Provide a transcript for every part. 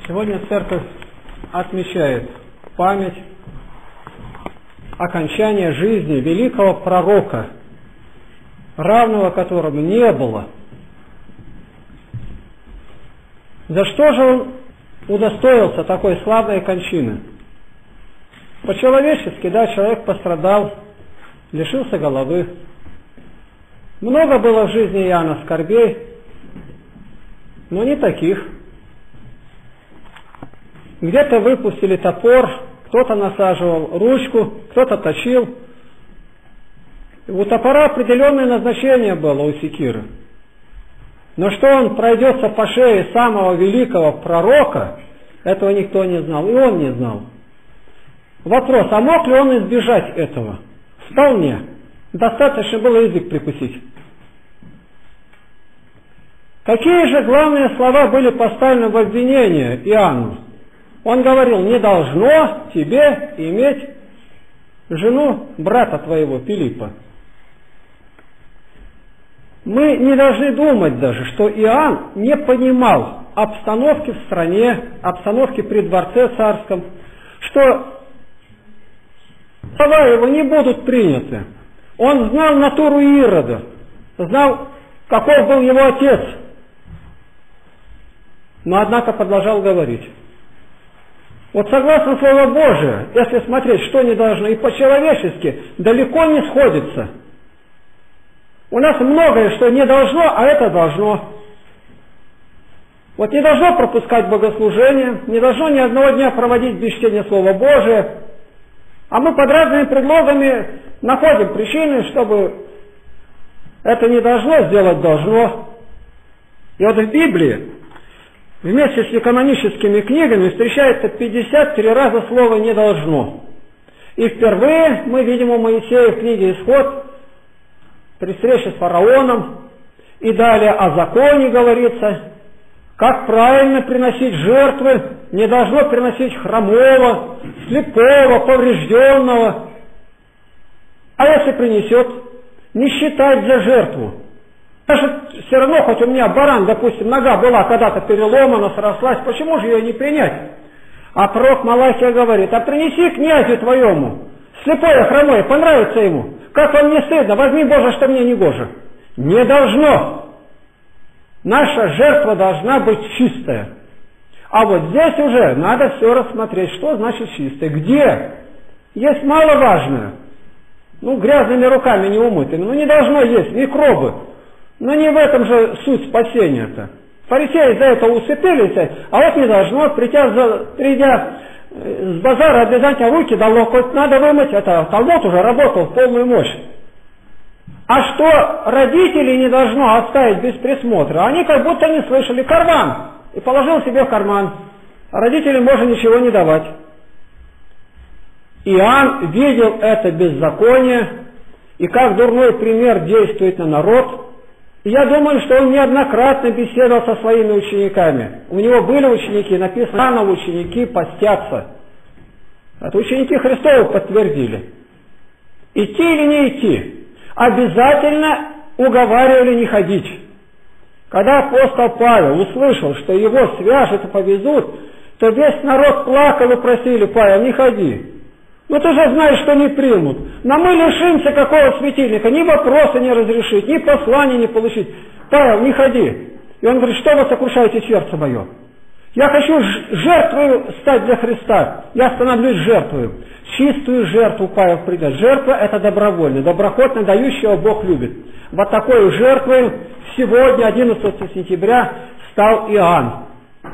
Сегодня церковь отмечает память окончания жизни великого пророка, равного которому не было. За что же он удостоился такой славной кончины? По-человечески, да, человек пострадал, лишился головы. Много было в жизни Иоанна скорбей, но не таких. Где-то выпустили топор, кто-то насаживал ручку, кто-то точил. У топора определенное назначение было у секиры. Но что он пройдется по шее самого великого пророка, этого никто не знал, и он не знал. Вопрос, а мог ли он избежать этого? Вполне. Достаточно было язык прикусить. Какие же главные слова были поставлены в обвинение Иоанну? Он говорил: не должно тебе иметь жену брата твоего Филиппа. Мы не должны думать даже, что Иоанн не понимал обстановки в стране, обстановки при дворце царском, что слова его не будут приняты. Он знал натуру Ирода, знал, каков был его отец, но однако продолжал говорить. Вот согласно Слову Божию, если смотреть, что не должно, и по-человечески далеко не сходится. У нас многое, что не должно, а это должно. Вот не должно пропускать богослужение, не должно ни одного дня проводить без чтения Слова Божия, а мы под разными предлогами находим причины, чтобы это не должно, сделать должно. И вот в Библии вместе с неканоническими книгами встречается 53 раза слово «не должно». И впервые мы видим у Моисея в книге «Исход» при встрече с фараоном, и далее о законе говорится, как правильно приносить жертвы, не должно приносить хромого, слепого, поврежденного. А если принесет, не считать за жертву. Даже все равно, хоть у меня баран, допустим, нога была когда-то переломана, срослась, почему же ее не принять? А пророк Малахия говорит: а принеси князю твоему, слепое, хромое, понравится ему. Как вам не стыдно? Возьми, Боже, что мне не гоже. Не должно. Наша жертва должна быть чистая. А вот здесь уже надо все рассмотреть, что значит чистая. Где? Есть маловажное. Грязными руками не умытыми. Не должно есть микробы. Но не в этом же суть спасения-то. Фарисеи за это усыпились, а вот не должно, придя с базара, обязательно руки до локоть надо вымыть. Это Талмуд уже работал в полную мощь. А что родители не должно оставить без присмотра? Они как будто не слышали. Карман. И положил себе в карман. А родителям можно ничего не давать. Иоанн видел это беззаконие, и как дурной пример действует на народ. И я думаю, что он неоднократно беседовал со своими учениками. У него были ученики, написано, рано ученики постятся. Это ученики Христовы подтвердили. Идти или не идти? Обязательно уговаривали не ходить. Когда апостол Павел услышал, что его свяжут и повезут, то весь народ плакал и просили: Павел, не ходи. Ты же знаешь, что не примут. Но мы лишимся какого светильника, ни вопроса не разрешить, ни послания не получить. Павел, не ходи. И он говорит: что вы сокрушаете сердце мое? Я хочу жертвою стать для Христа. Я становлюсь жертвою. Чистую жертву Павел придет. Жертва — это добровольно, доброхотно дающего Бог любит. Вот такой жертвой сегодня, 11 сентября, стал Иоанн.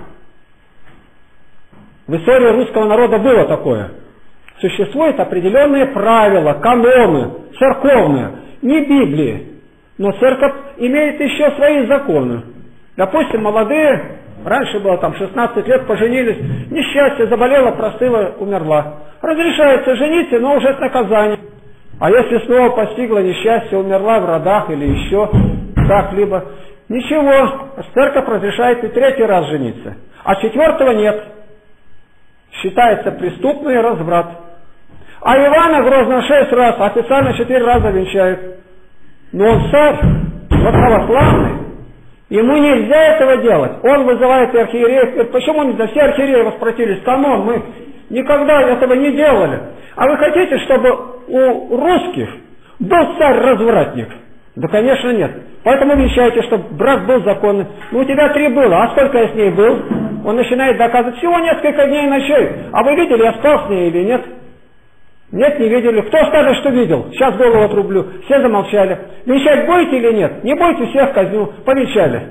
В истории русского народа было такое. Существуют определенные правила, каноны, церковные, не Библии, но церковь имеет еще свои законы. Допустим, молодые, раньше было 16 лет, поженились, несчастье, заболела, простыла, умерла. Разрешается жениться, но уже с наказанием. А если снова постигло несчастье, умерла в родах или еще как-либо, ничего, церковь разрешает и 3-й раз жениться, а 4-го нет. Считается преступный разврат. А Ивана Грозного 6 раз, официально 4 раза венчают. Но он царь, вот православный. Ему нельзя этого делать. Он вызывает архиереев, говорит, почему нельзя? Все архиереи воспротивились. Камон, мы никогда этого не делали. А вы хотите, чтобы у русских был царь-развратник? Да, конечно, нет. Поэтому вещайте, чтобы брак был законный. Ну, у тебя 3 было, а сколько я с ней был? Он начинает доказывать, всего несколько дней и ночей. А вы видели, я спал с ней или нет? Нет, не видели. Кто скажет, что видел? Сейчас голову отрублю. Все замолчали. Венчать будете или нет? Не будете, всех казню. Повенчали.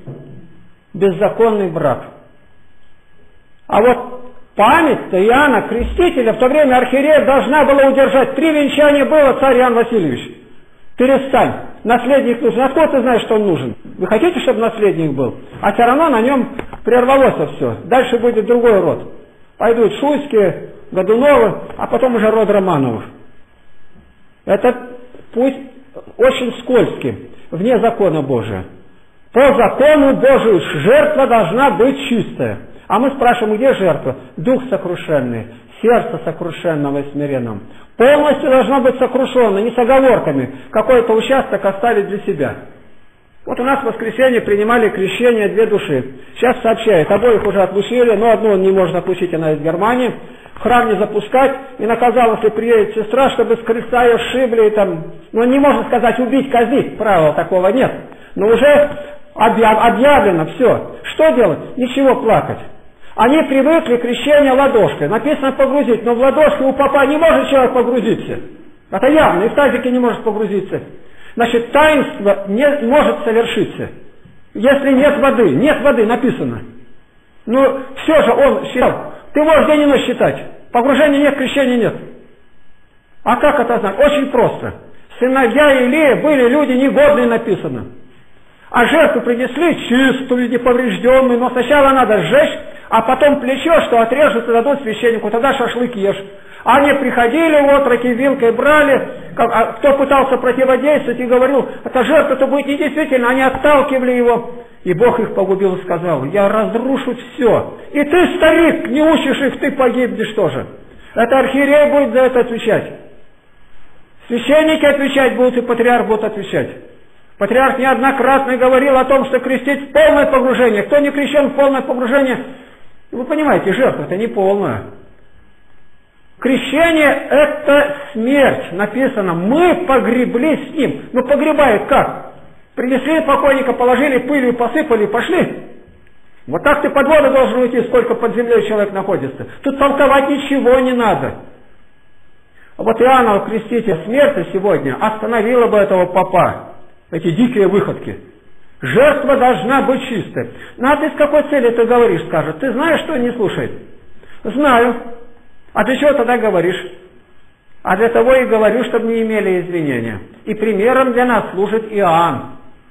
Беззаконный брак. А вот память-то Иоанна Крестителя в то время архиерея должна была удержать. 3 венчания было, царь Иоанн Васильевич. Перестань. Наследник нужен. Откуда ты знаешь, что он нужен? Вы хотите, чтобы наследник был? А все равно на нем прервалось все. Дальше будет другой род. Пойдут Шуйские, Годуновы, а потом уже род Романовых. Это путь очень скользкий, вне закона Божия. По закону Божию жертва должна быть чистая. А мы спрашиваем, где жертва? Дух сокрушенный, сердце сокрушенного и смиренного. Полностью должно быть сокрушено, не с оговорками. Какой-то участок оставить для себя. Вот у нас в воскресенье принимали крещение 2 души. Сейчас сообщают, обоих уже отлучили, но одну он не может отлучить, она из Германии. В храм не запускать, и наказал, если приедет сестра, чтобы с креста ее сшибли, там, ну, не можно сказать убить, казнить, правила такого нет. Но уже объявлено все. Что делать? Ничего, плакать. Они привыкли к крещению ладошкой. Написано погрузить, но в ладошке у попа не может человек погрузиться. Это явно, и в тазике не может погрузиться. Значит, таинство не может совершиться, если нет воды написано. Ну, все же он считал. Ты можешь день и ночь считать. Погружения нет, крещения нет. А как это знать? Очень просто. Сыновья Илии были люди негодные, написано. А жертву принесли чистую, неповрежденную, но сначала надо сжечь, а потом плечо, что отрежут и дадут священнику, тогда шашлык ешь. Они приходили, отроки вилкой брали, кто пытался противодействовать и говорил, эта жертва-то будет недействительна, они отталкивали его. И Бог их погубил и сказал, я разрушу все. И ты, старик, не учишь их, ты погибнешь тоже. Это архиерей будет за это отвечать. Священники отвечать будут, и патриарх будет отвечать. Патриарх неоднократно говорил о том, что крестить в полное погружение. Кто не крещен в полное погружение, вы понимаете, жертва-то не полная. Крещение – это смерть, написано. Мы погребли с ним. Ну, погребают как? Принесли покойника, положили, пылью посыпали, пошли. Вот так ты под воду должен уйти, сколько под землей человек находится. Тут толковать ничего не надо. А вот Иоанна Креститель смерти сегодня остановила бы этого попа. Эти дикие выходки. Жертва должна быть чистой. Ну, а ты с какой целью ты говоришь, скажет? Ты знаешь, что не слушает? Знаю. А для чего тогда говоришь? А для того и говорю, чтобы не имели извинения. И примером для нас служит Иоанн.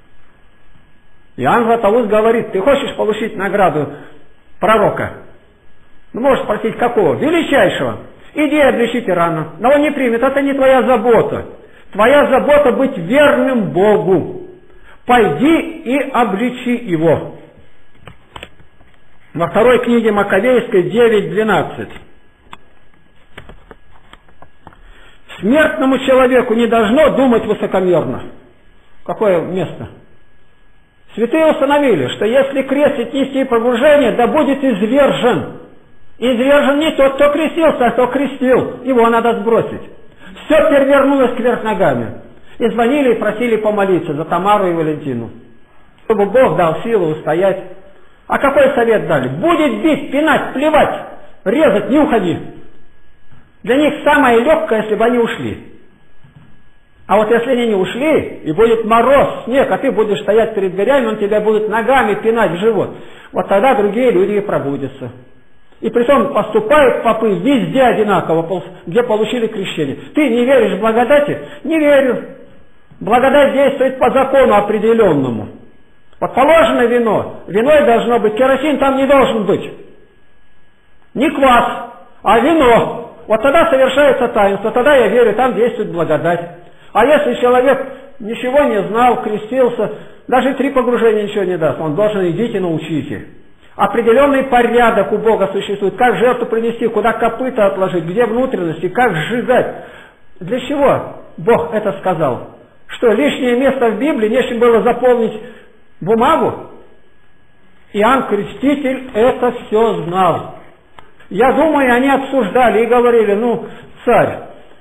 Иоанн Златоуст говорит, ты хочешь получить награду пророка? Ну, можешь спросить, какого? Величайшего. Иди обличи тирана. Но он не примет, это не твоя забота. Твоя забота быть верным Богу. Пойди и обличи его. Во 2 книге Маковейской 9:12. Смертному человеку не должно думать высокомерно. Какое место? Святые установили, что если крестить нести погружение, да будет извержен. Извержен не тот, кто крестился, а кто крестил. Его надо сбросить. Все перевернулось кверх ногами. И звонили и просили помолиться за Тамару и Валентину. Чтобы Бог дал силу устоять. А какой совет дали? Будет бить, пинать, плевать, резать, не уходи. Для них самое легкое, если бы они ушли. А вот если они не ушли, и будет мороз, снег, а ты будешь стоять перед дверями, он тебя будет ногами пинать в живот. Вот тогда другие люди и пробудятся. И притом поступают попы везде одинаково, где получили крещение. Ты не веришь в благодати? Не верю. Благодать действует по закону определенному. Вот положено вино, вино должно быть, керосин там не должен быть. Не квас, а вино. Вот тогда совершается таинство, тогда я верю, там действует благодать. А если человек ничего не знал, крестился, даже 3 погружения ничего не даст, он должен идите научите. Определенный порядок у Бога существует, как жертву принести, куда копыта отложить, где внутренности, как сжигать. Для чего Бог это сказал? Что лишнее место в Библии, нечем было заполнить бумагу? Иоанн Креститель это все знал. Я думаю, они обсуждали и говорили, ну, царь,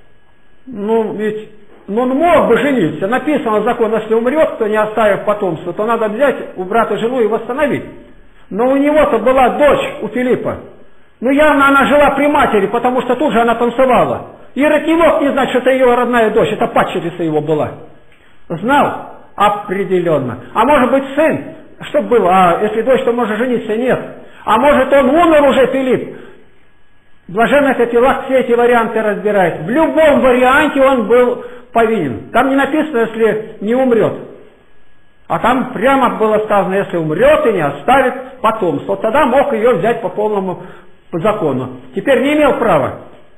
ведь он мог бы жениться. Написано закон, если умрет, кто не оставив потомства, то надо взять у брата жену и восстановить. Но у него-то была дочь, у Филиппа. Явно она жила при матери, потому что тут же она танцевала. Ирод не мог не знать, что это ее родная дочь, это падчерица его была. Знал? Определенно. А может быть сын? Что было? А если дочь, то может жениться? Нет. А может он умер уже, Филипп? Блаженный Феофилакт все эти варианты разбирает. В любом варианте он был повинен. Там не написано, если не умрет. А там прямо было сказано, если умрет и не оставит потомство, тогда мог ее взять по полному закону. Теперь не имел права.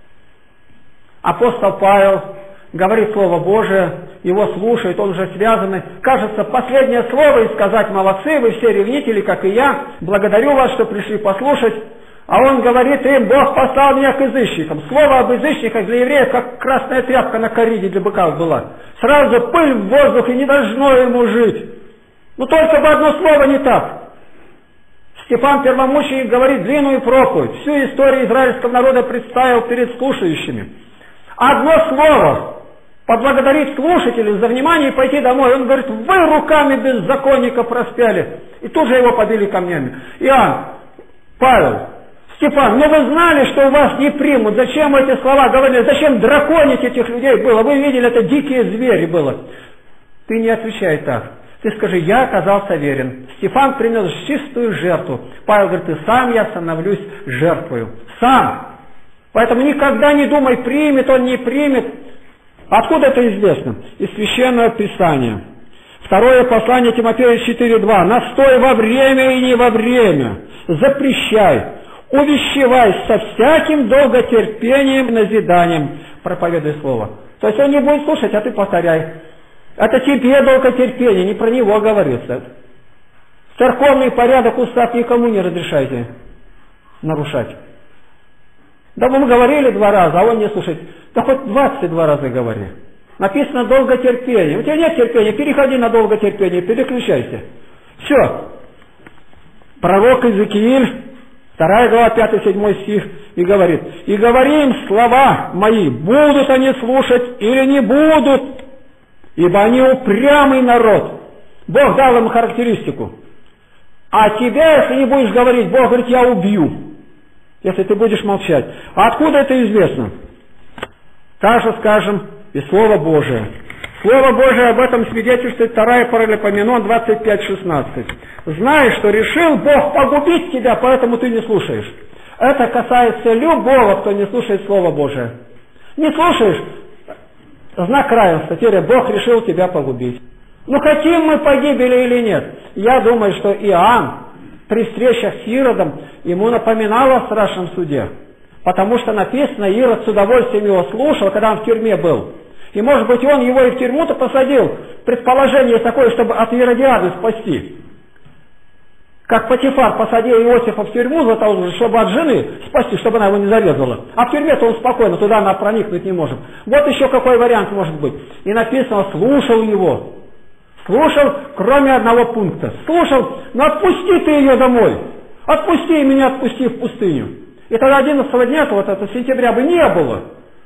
Апостол Павел говорит Слово Божие, его слушает, он уже связанный. Кажется, последнее слово и сказать: молодцы, вы все ревнители, как и я, благодарю вас, что пришли послушать. А он говорит им: Бог послал меня к язычникам. Слово об язычниках для евреев, как красная тряпка на кориде для быков была. Сразу пыль в воздух, и не должно ему жить. Только бы одно слово не так. Стефан Первомученик говорит длинную проповедь, всю историю израильского народа представил перед слушающими. Одно слово поблагодарить слушателей за внимание и пойти домой. Он говорит: вы руками беззаконников распяли. И тут же его побили камнями. Иоанн, Павел, Степан, вы знали, что у вас не примут. Зачем эти слова говорили? Зачем драконить этих людей было? Вы видели, это дикие звери было. Ты не отвечай так. Ты скажи: я оказался верен. Стефан принес чистую жертву. Павел говорит: и сам я становлюсь жертвою. Сам. Поэтому никогда не думай, примет он, не примет. Откуда это известно? Из Священного Писания. Второе послание Тимофею 4:2. Настой во время и не во время. Запрещай. Увещевай со всяким долготерпением, назиданием. Проповедуй слово. То есть он не будет слушать, а ты повторяй. Это тебе долготерпение, не про него говорится. Церковный порядок, устав никому не разрешайте нарушать. Да мы говорили 2 раза, а он не слушает. Да хоть 22 раза говори. Написано долготерпение. У тебя нет терпения, переходи на долготерпение, переключайся. Все. Пророк Иезекииль, 2 глава, 5-7 стих, и говорит: «И говори им слова мои, будут они слушать или не будут, ибо они упрямый народ». Бог дал им характеристику. А тебя, если не будешь говорить, Бог говорит: я убью, если ты будешь молчать. А откуда это известно? Также скажем и Слово Божие. Слово Божие об этом свидетельствует 2 Паралипоменон 25:16. «Знай, что решил Бог погубить тебя, поэтому ты не слушаешь». Это касается любого, кто не слушает Слово Божие. Не слушаешь — знак равенства. Теперь Бог решил тебя погубить. Хотим мы погибели или нет? Я думаю, что Иоанн при встречах с Иродом ему напоминал о страшном суде. Потому что написано, Ирод с удовольствием его слушал, когда он в тюрьме был. И может быть он его и в тюрьму-то посадил. Предположение такое, чтобы от Иродиады спасти. Как Потифар посадил Иосифа в тюрьму, чтобы от жены спасти, чтобы она его не зарезала. А в тюрьме-то он спокойно, туда она проникнуть не может. Вот еще какой вариант может быть. И написано: слушал его. Слушал, кроме одного пункта. Слушал: отпусти ты ее домой. Отпусти, и меня отпусти в пустыню. И тогда 11 дня, это сентября бы не было.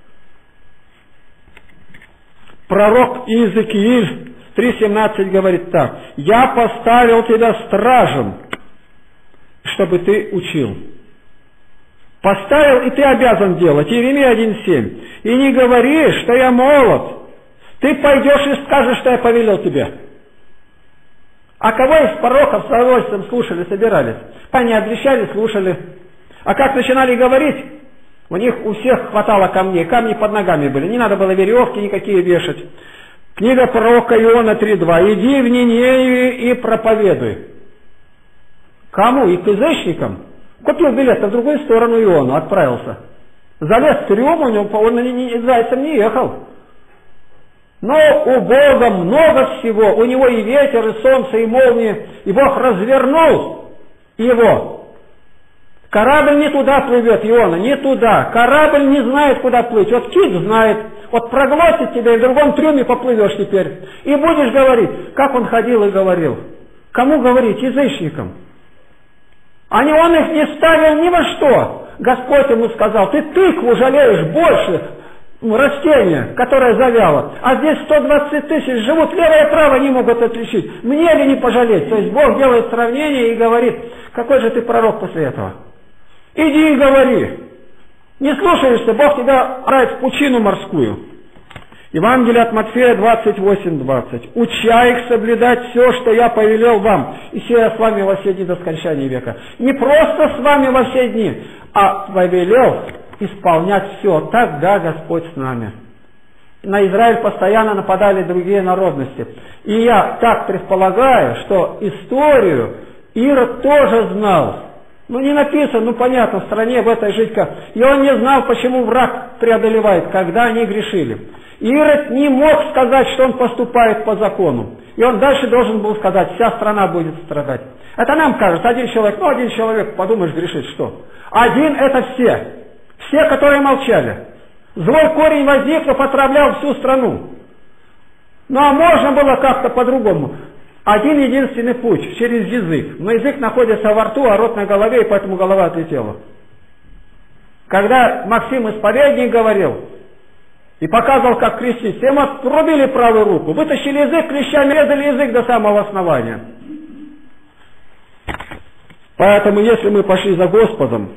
Пророк Иезекииль 3:17 говорит так: «Я поставил тебя стражем, чтобы ты учил». Поставил, и ты обязан делать. Иеремия 1:7. «И не говори, что я молод. Ты пойдешь и скажешь, что я повелел тебе». А кого из пророков с удовольствием слушали, собирались? Они отвечали, слушали. А как начинали говорить, у них у всех хватало камней, камни под ногами были, не надо было веревки никакие вешать. Книга пророка Иона 3:2. «Иди в Ниневию и проповедуй». Кому? И к язычникам? Купил билет на другую сторону Иона, отправился. Залез в трюм, он зайцем не ехал. Но у Бога много всего, у него и ветер, и солнце, и молнии, и Бог развернул его. Корабль не туда плывет, Иона, не туда. Корабль не знает, куда плыть. Вот кит знает. Вот проглотит тебя, и в другом трюме поплывешь теперь. И будешь говорить, как он ходил и говорил. Кому говорить? Язычникам. Он их не ставил ни во что. Господь ему сказал: ты тыкву жалеешь больше растения, которое завяло. А здесь 120 тысяч живут, левое и правое не могут отличить. Мне ли не пожалеть? То есть Бог делает сравнение и говорит: какой же ты пророк после этого? Иди и говори. Не слушаешься, Бог тебя отправит в пучину морскую. Евангелие от Матфея 28:20. Уча их соблюдать все, что я повелел вам, и сия я с вами во все дни до скончания века. Не просто с вами во все дни, а повелел исполнять все. Тогда Господь с нами. На Израиль постоянно нападали другие народности. И я так предполагаю, что историю Ирод тоже знал. Не написано, понятно, в стране в этой жить как. И он не знал, почему враг преодолевает, когда они грешили. Ирод не мог сказать, что он поступает по закону. И он дальше должен был сказать: вся страна будет страдать. Это нам кажется, один человек, подумаешь, грешит, что? Один — это все. Все, которые молчали. Злой корень, возникнув, отравлял всю страну. А можно было как-то по-другому. Один единственный путь — через язык. Но язык находится во рту, а рот на голове, и поэтому голова отлетела. Когда Максим Исповедник говорил и показывал, как крестить, всем отрубили правую руку, вытащили язык, клещами резали язык до самого основания. Поэтому, если мы пошли за Господом,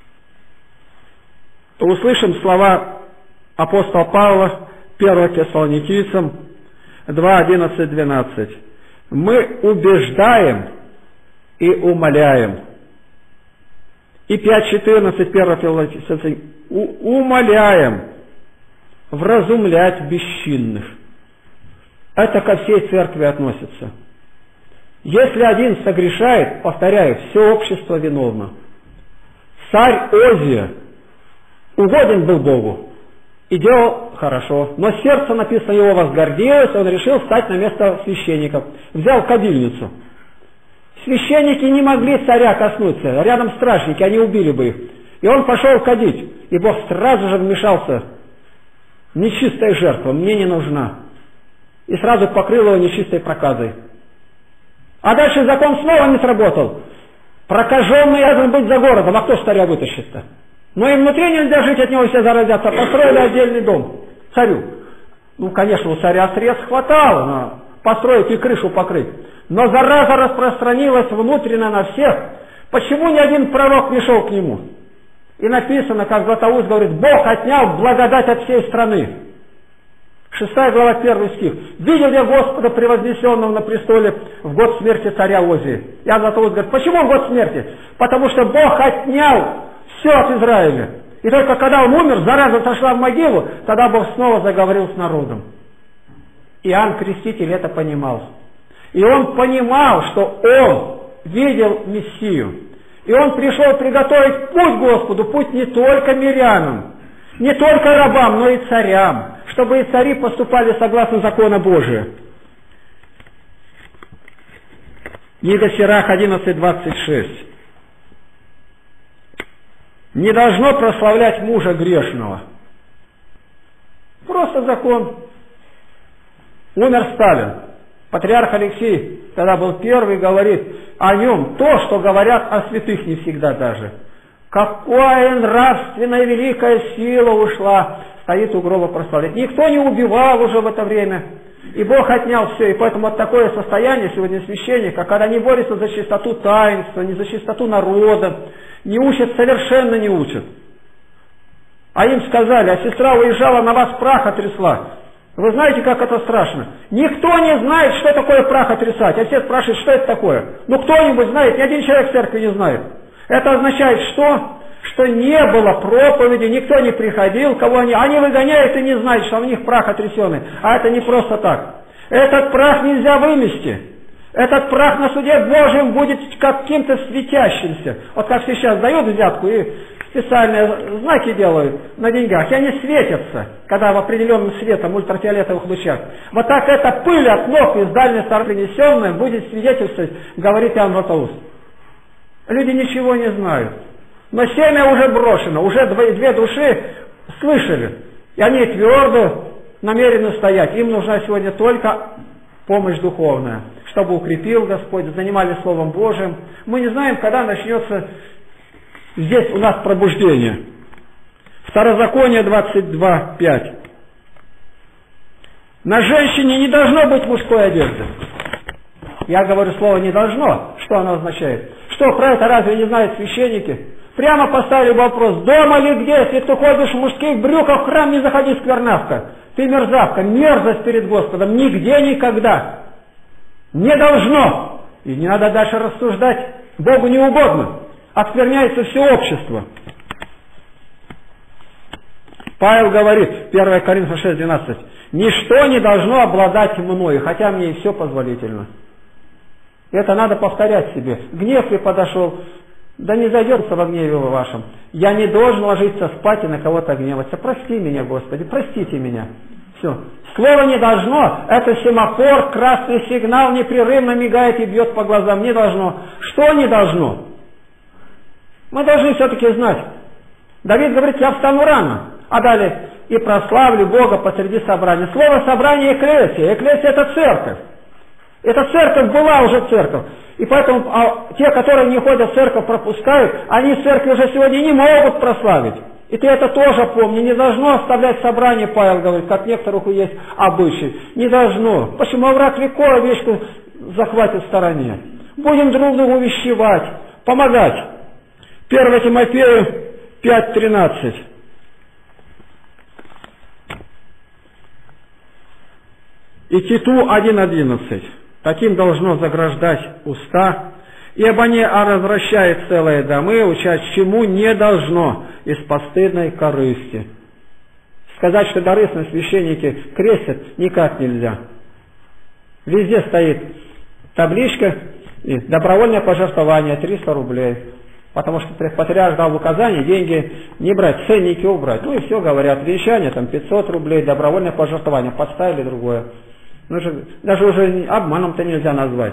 то услышим слова апостола Павла, 1 Фессалоникийцам 2:11-12. Мы убеждаем и умоляем. И 5:14, 1 Фессалоникийцам, умоляем вразумлять бесчинных. Это ко всей церкви относится. Если один согрешает, повторяю, все общество виновно. Царь Озия угоден был Богу и делал хорошо, но сердце, написано, его возгордилось, он решил встать на место священников. Взял кадильницу. Священники не могли царя коснуться, рядом стражники, они убили бы их. И он пошел кадить, и Бог сразу же вмешался: нечистая жертва мне не нужна. И сразу покрыл его нечистой проказой. А дальше закон снова не сработал. Прокаженный обязан быть за городом, а кто ж царя вытащит-то? Но и внутри нельзя жить, от него все заразятся. Построили отдельный дом царю. Конечно, у царя средств хватало на построить и крышу покрыть. Но зараза распространилась внутренно на всех. Почему ни один пророк не шел к нему? И написано, как Златоуст говорит: Бог отнял благодать от всей страны. 6 глава, 1 стих. Видел я Господа превознесенного на престоле в год смерти царя Озии. Я Златоуст говорит: почему в год смерти? Потому что Бог отнял все от Израиля. И только когда он умер, зараза сошла в могилу, тогда Бог снова заговорил с народом. Иоанн Креститель это понимал. И он понимал, что он видел Мессию. И он пришел приготовить путь Господу, путь не только мирянам, не только рабам, но и царям, чтобы и цари поступали согласно закону Божию. Книга Сирах 11:26. Не должно прославлять мужа грешного. Просто закон. Умер Сталин. Патриарх Алексей тогда был первый, говорит о нем то, что говорят о святых не всегда даже. Какая нравственная великая сила ушла, стоит у гроба прославлять. Никто не убивал уже в это время. И Бог отнял все. И поэтому вот такое состояние сегодня священника, когда не борется за чистоту таинства, не за чистоту народа, не учат, совершенно не учат. А им сказали: а сестра уезжала, на вас прах отрясла. Вы знаете, как это страшно? Никто не знает, что такое прах отрицать. А все спрашивают, что это такое. Кто-нибудь знает, ни один человек в церкви не знает. Это означает что? Что не было проповеди, никто не приходил, кого они выгоняют и не знают, что у них прах отрясенный. А это не просто так. Этот прах нельзя вымести. Этот прах на суде Божьем будет каким-то светящимся. Вот как сейчас дают взятку и специальные знаки делают на деньгах, и они светятся, когда в определенном светом, ультрафиолетовых лучах. Вот так эта пыль от ног из дальней стороны принесенная будет свидетельствовать, говорит Иоанн Златоуст. Люди ничего не знают. Но семя уже брошено, уже две души слышали. И они твердо намерены стоять. Им нужна сегодня только помощь духовная. чтобы укрепил Господь, занимались Словом Божьим. Мы не знаем, когда начнется здесь у нас пробуждение. Второзаконие 22:5. На женщине не должно быть мужской одежды. Я говорю слово «не должно». Что оно означает? Что, про это разве не знают священники? Прямо поставили вопрос: дома ли где, если ты ходишь в мужских брюках, в храм не заходи, сквернавка. Ты мерзавка, мерзость перед Господом, нигде, никогда. Не должно. И не надо дальше рассуждать, Богу не угодно. Оскверняется все общество. Павел говорит, 1 Коринфянам 6:12, ничто не должно обладать мною, хотя мне и все позволительно. Это надо повторять себе. Гнев ли подошел? Да не зайдется во гневе вашем. Я не должен ложиться спать и на кого-то гневаться. Прости меня, Господи, простите меня. Все. Слово «не должно» — это семафор, красный сигнал непрерывно мигает и бьет по глазам. Не должно. Что не должно? Мы должны все-таки знать. Давид говорит: я встану рано. А далее: и прославлю Бога посреди собрания. Слово «собрание» — экклесия. Экклесия — это церковь. Эта церковь была уже церковь. И поэтому те, которые не ходят в церковь, пропускают, они в церкви уже сегодня не могут прославить. И ты это тоже помни. Не должно оставлять собрание, Павел говорит, как некоторых есть обычай. Не должно. Почему? Враг легко вещь захватит в стороне. Будем друг другу увещевать, помогать. 1 Тимофею 5:13. И Титу 1:11. Таким должно заграждать уста, ибо они развращают целые домы, учать чему не должно из постыдной корысти. Сказать, что корыстно священники крестят, никак нельзя. Везде стоит табличка и добровольное пожертвование 300 рублей. Потому что патриарх дал указание деньги не брать, ценники убрать. Ну и все говорят, венчание там 500 рублей, добровольное пожертвование, подставили другое. Ну, даже уже обманом-то нельзя назвать.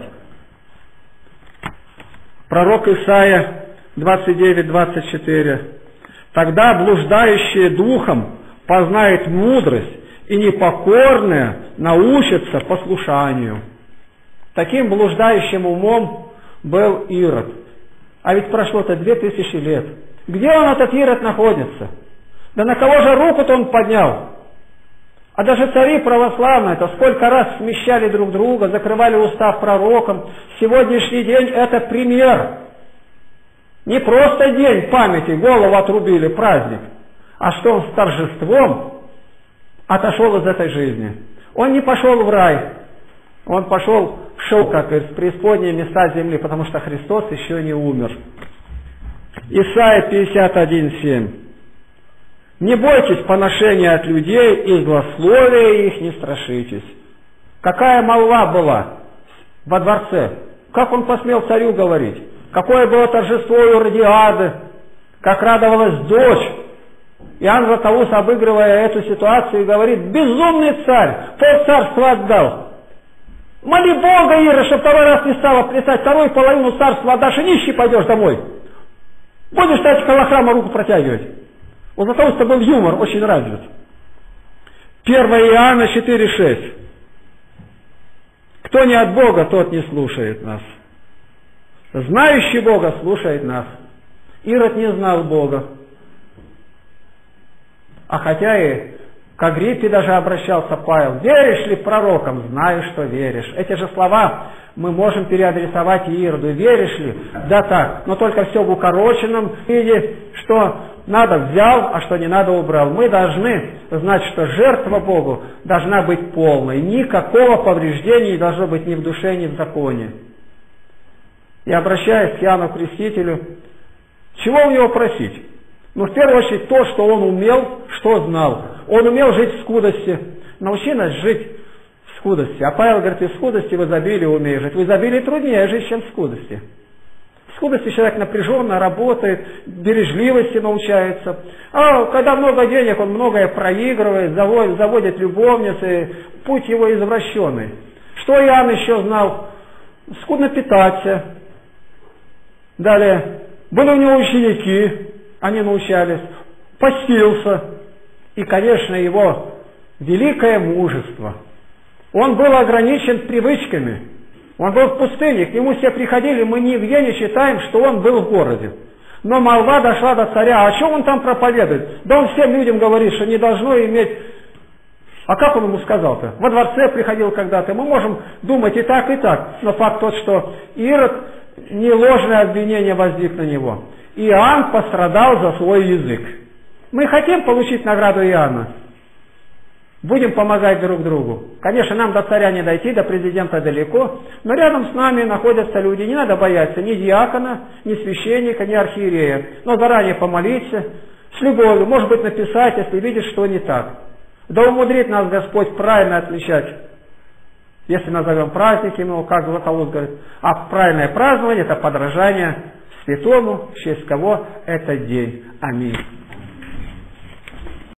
Пророк Исаия 29:24. Тогда блуждающие духом познают мудрость, и непокорные научатся послушанию. Таким блуждающим умом был Ирод. А ведь прошло-то 2000 лет. Где он, этот Ирод, находится? Да на кого же руку-то он поднял? А даже цари православные-то сколько раз смещали друг друга, закрывали уста пророкам. Сегодняшний день это пример. Не просто день памяти, голову отрубили, праздник, а что он с торжеством отошел из этой жизни. Он не пошел в рай, он пошел в шоу, как из преисподние места земли, потому что Христос еще не умер. Исайя 51:7. Не бойтесь поношения от людей и злословия их не страшитесь. Какая молва была во дворце? Как он посмел царю говорить? Какое было торжество у Иродиады? Как радовалась дочь? Иоанн Златоуст, обыгрывая эту ситуацию, говорит: безумный царь, полцарства отдал. Моли Бога, Ира, чтобы второй раз не стала плясать, вторую половину царства отдашь и нищий пойдешь домой. Будешь стать около храма руку протягивать. У Златоуста был юмор очень развит. 1 Иоанна 4:6. Кто не от Бога, тот не слушает нас. Знающий Бога слушает нас. Ирод не знал Бога. А хотя и к Агриппе даже обращался Павел: веришь ли пророкам? Знаю, что веришь. Эти же слова мы можем переадресовать и Ироду. Веришь ли? Да так. Но только все в укороченном виде, что надо взял, а что не надо убрал. Мы должны знать, что жертва Богу должна быть полной. Никакого повреждения не должно быть ни в душе, ни в законе. И обращаясь к Иоанну Крестителю, чего у него просить? Ну, в первую очередь, то, что он умел, что знал. Он умел жить в скудости. Научи нас жить в скудости. А Павел говорит: и в скудости в изобилии умею жить. В изобилии труднее жить, чем в скудости. В скудости человек напряженно работает, бережливости научается. А когда много денег, он многое проигрывает, заводит любовницы, путь его извращенный. Что Иоанн еще знал? Скудно питаться. Далее, были у него ученики, они научались, постился. И, конечно, его великое мужество. Он был ограничен привычками. Он был в пустыне, к нему все приходили, мы нигде не читаем, что он был в городе. Но молва дошла до царя. А что он там проповедует? Да он всем людям говорит, что не должно иметь... А как он ему сказал-то? Во дворце приходил когда-то. Мы можем думать и так, но факт тот, что Ирод, не ложное обвинение возник на него. Иоанн пострадал за свой язык. Мы хотим получить награду Иоанна. Будем помогать друг другу. Конечно, нам до царя не дойти, до президента далеко, но рядом с нами находятся люди. Не надо бояться ни диакона, ни священника, ни архиерея. Но заранее помолиться, с любовью, может быть, написать, если видишь, что не так. Да умудрит нас Господь правильно отличать. Если назовем праздником его, как Златоуст говорит. А правильное празднование – это подражание святому, в честь кого этот день. Аминь.